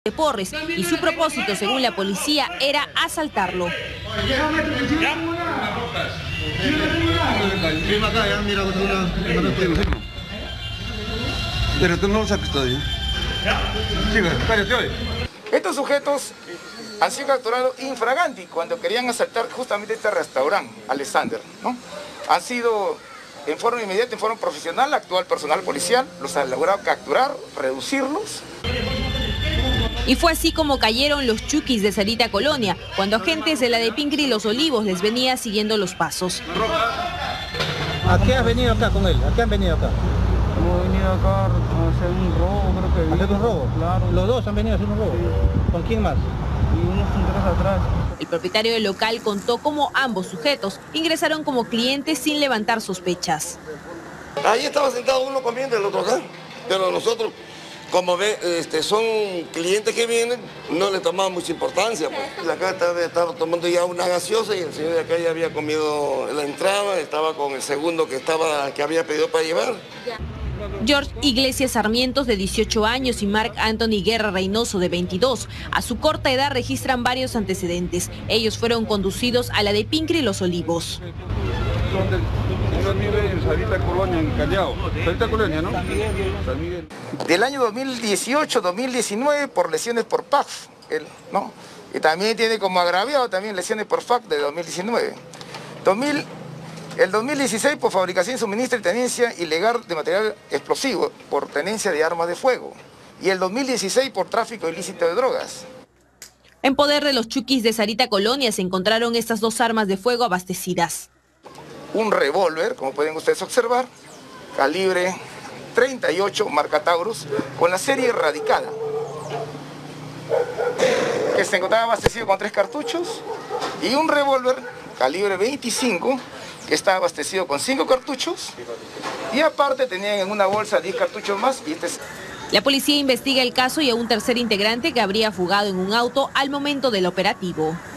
de Porres y su propósito, según la policía, era asaltarlo. Estos sujetos han sido capturados infraganti cuando querían asaltar justamente este restaurante, Alexander, ¿no? Han sido en forma inmediata, en forma profesional, actual personal policial, los han logrado capturar, reducirlos. Y fue así como cayeron los chuquis de Sarita Colonia, cuando agentes de la de Pincri y Los Olivos les venía siguiendo los pasos. ¿A qué has venido acá con él? ¿A qué han venido acá? Hemos venido acá a hacer un robo, creo que. ¿A hacer un robo? Claro. ¿Los dos han venido a hacer un robo? Sí. ¿Con quién más? Y unos tres atrás. El propietario del local contó cómo ambos sujetos ingresaron como clientes sin levantar sospechas. Ahí estaba sentado uno comiendo, el otro acá, pero nosotros, como ve, son clientes que vienen, no le tomamos mucha importancia. Pues. Acá estaba tomando ya una gaseosa y el señor de acá ya había comido la entrada, estaba con el segundo que había pedido para llevar. George Iglesias Sarmientos, de 18 años, y Marc Anthony Guerra Reynoso, de 22. A su corta edad registran varios antecedentes. Ellos fueron conducidos a la de Pincri y Los Olivos. En Sarita Colonia, en Callao. Sarita Colonia, ¿no? Del año 2018-2019 por lesiones por PAF, ¿no? Y también tiene como agraviado también lesiones por FAC de 2019. El 2016 por fabricación, suministro y tenencia ilegal de material explosivo, por tenencia de armas de fuego. Y el 2016 por tráfico ilícito de drogas. En poder de los chuquis de Sarita Colonia se encontraron estas dos armas de fuego abastecidas. Un revólver, como pueden ustedes observar, calibre 38, marca Taurus, con la serie erradicada, que se encontraba abastecido con 3 cartuchos, y un revólver calibre 25, que está abastecido con 5 cartuchos, y aparte tenían en una bolsa 10 cartuchos más. Y La policía investiga el caso y a un tercer integrante que habría fugado en un auto al momento del operativo.